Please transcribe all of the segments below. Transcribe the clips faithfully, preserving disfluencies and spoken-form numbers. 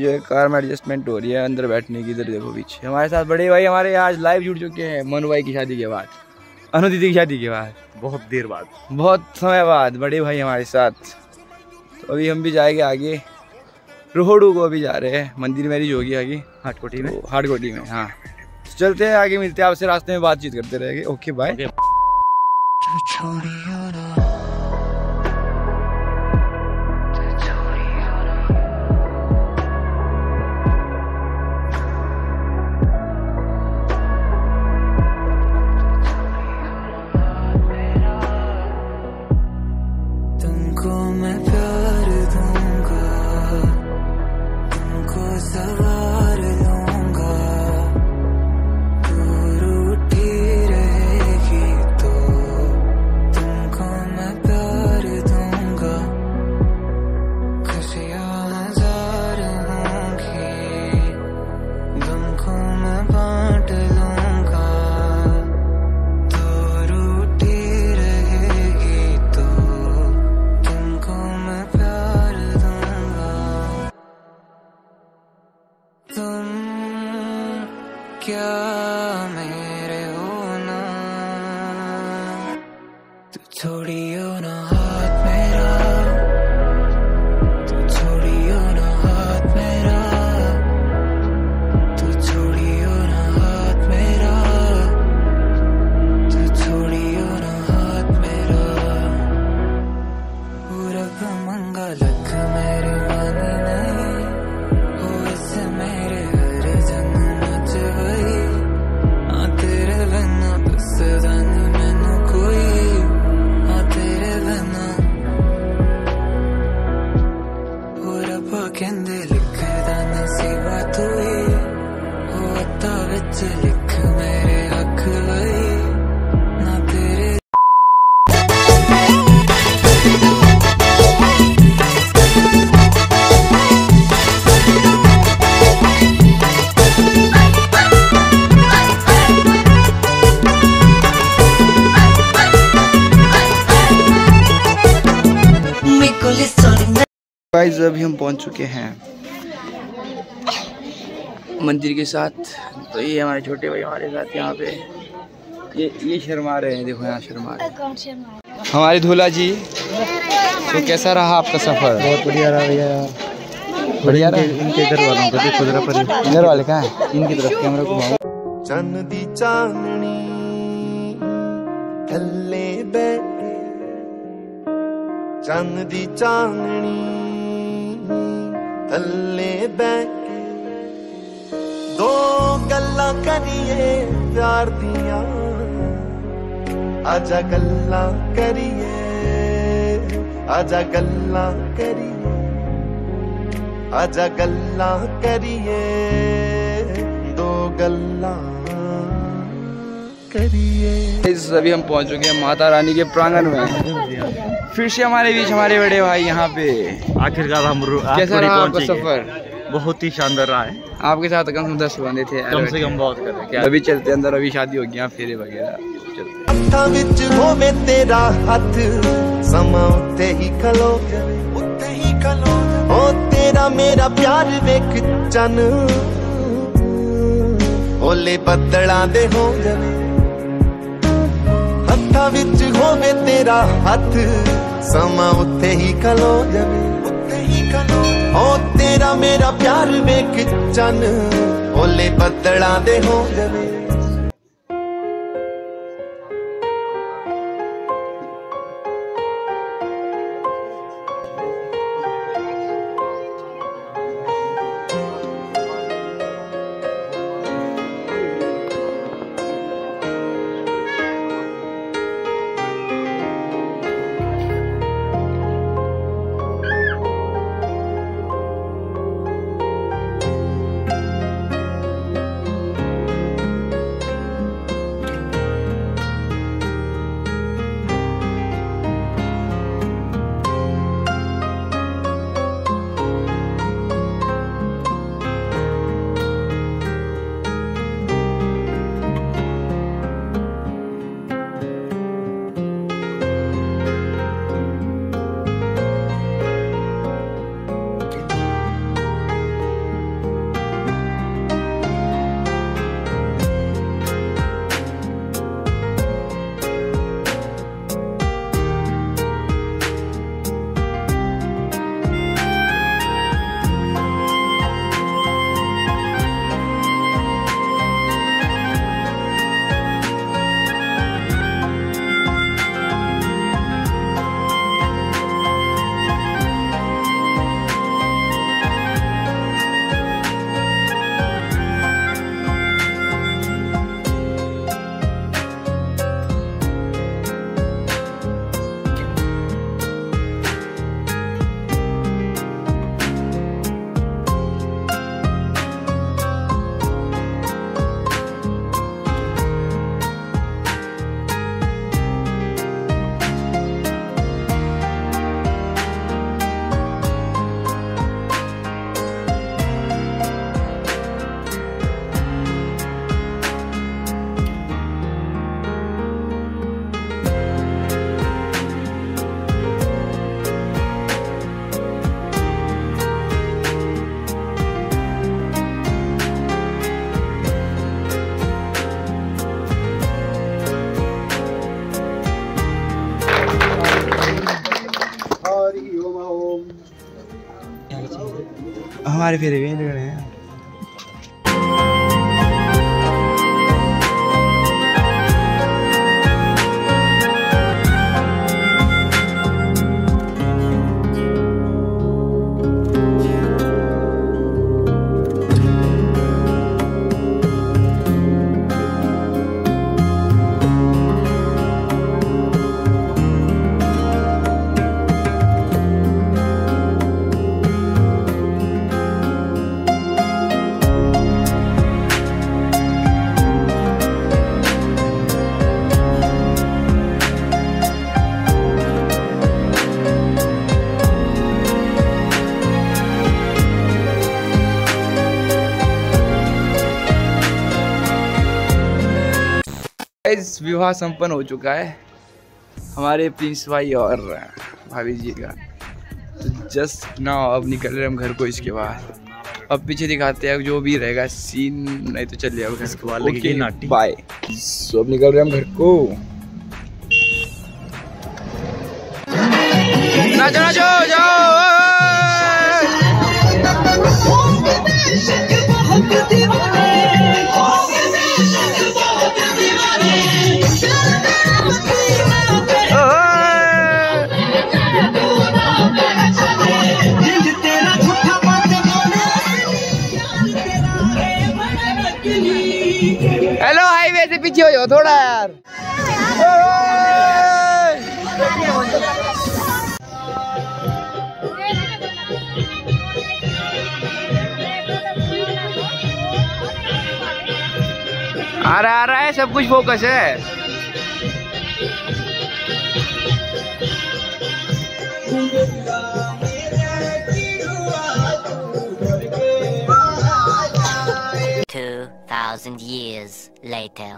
जो है कार में एडजस्टमेंट हो रही है अंदर बैठने की। इधर देखो पीछे हमारे साथ बड़े भाई हमारे आज लाइव जुड़ चुके हैं मनु भाई की शादी के बाद, अनु दीदी की शादी के बाद, बहुत देर बाद, बहुत समय बाद बड़े भाई हमारे साथ। तो अभी हम भी जाएंगे आगे, रोहड़ू को अभी जा रहे हैं, मंदिर मैरिज होगी आगे हाटकोटी में, तो हाटकोटी में। हाँ चलते हैं आगे, मिलते हैं आपसे रास्ते में, बातचीत करते रहेंगे। Okay bye. क्या मेरे हो ना, तू छोड़ियो ना हाथ मेरा, तू छोड़ियो ना हाथ मेरा, तू छोड़ियो ना हाथ मेरा, तू छोड़ियो ना हाथ मेरा। पूरा मंगा लख मेरे मन नहीं हो, इससे मेरे हर जन्म गाइस अभी हम पहुंच चुके हैं मंदिर के साथ। तो ये हमारे छोटे भाई हमारे साथ यहाँ पे, ये ये शर्मा रहे हैं, देखो यहाँ शर्मा रहे हमारे धोला जी। तो कैसा रहा आपका सफर? बहुत बढ़िया रहा भैया यार, बढ़िया रहा। इनके घर वालों का देखो जरा पर, घर वाले कहाँ हैं? इनकी तरफ कैमरा घुमाओ। चन्न दी चांदनी थल्ले बैठे, चन्न दी चांदनी थल्ले बैठे, दो गल्लां करिए प्यार दियां, आजा गल्लां करिए, आजा गल्लां करिए, आजा गल्लां करिए, दो गल्लां करिए। अभी हम पहुंच चुके हैं माता रानी के प्रांगण में। फिर से हमारे बीच हमारे बड़े भाई यहाँ पे। आखिरकार हम कैसा रहा आपका सफर? बहुत ही शानदार रहा है। आपके साथ कम से कम दस बंदे थे, कम से कम बहुत कर क्या। अभी चलते अंदर, अभी शादी हो गया, फेरे वगैरह चलते। हत्था विच होवे तेरा हथ, समा उत्ते ही खलो जावे, उत्ते ही खलो जावे, ओ तेरा मेरा प्यार वेख चन, ओले बदलां दे हो जावे। हत्था विच होवे तेरा हथ, समा उत्ते ही खलो जावे, उत्ते ही खलो, ओ तेरा मेरा प्यार वेख चन, ओले बदलां दे हो जावे। हमारे फेरे भी लग रहे हैं। इस विवाह संपन्न हो चुका है हमारे प्रिंस भाई और भाभी जी का। तो जस्ट ना अब निकल रहे हम घर को। इसके बाद अब पीछे दिखाते हैं जो भी रहेगा सीन, नहीं तो चल जाएगा इसके बाद लगेगी नाटी। बाय। सो अब निकल रहे हम घर को। नाचो नाचो जाओ। हेलो हाईवे से पीछे हो जाओ थोड़ा यार। आ रहा आ रहा है, सब कुछ फोकस है। Two thousand years later.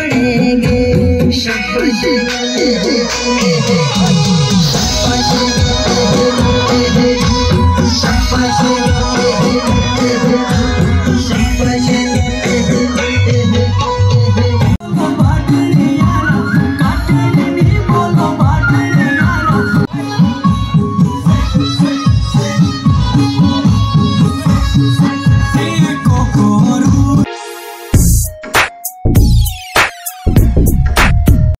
Thank you.